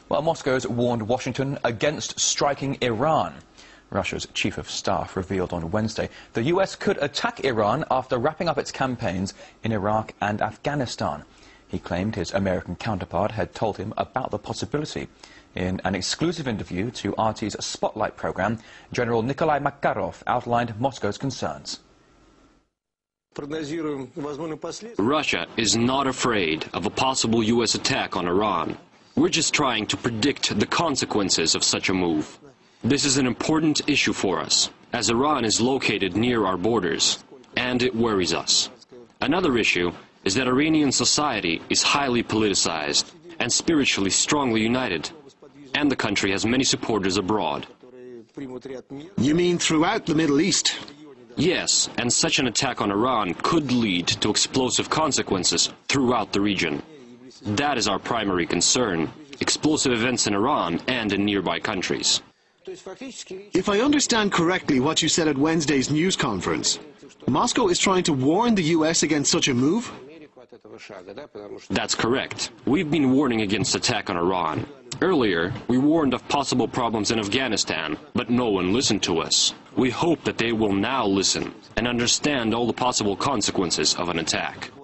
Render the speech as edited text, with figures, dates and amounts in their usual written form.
Well, Moscow's warned Washington against striking Iran. Russia's chief of staff revealed on Wednesday the U.S. could attack Iran after wrapping up its campaigns in Iraq and Afghanistan. He claimed his American counterpart had told him about the possibility. In an exclusive interview to RT's Spotlight program, General Nikolai Makarov outlined Moscow's concerns. Russia is not afraid of a possible U.S. attack on Iran. We're just trying to predict the consequences of such a move. This is an important issue for us, as Iran is located near our borders, and it worries us. Another issue is that Iranian society is highly politicized and spiritually strongly united, and the country has many supporters abroad. You mean throughout the Middle East? Yes, and such an attack on Iran could lead to explosive consequences throughout the region. That is our primary concern, explosive events in Iran and in nearby countries. If I understand correctly what you said at Wednesday's news conference, Moscow is trying to warn the U.S. against such a move? That's correct. We've been warning against attack on Iran. Earlier, we warned of possible problems in Afghanistan, but no one listened to us. We hope that they will now listen and understand all the possible consequences of an attack.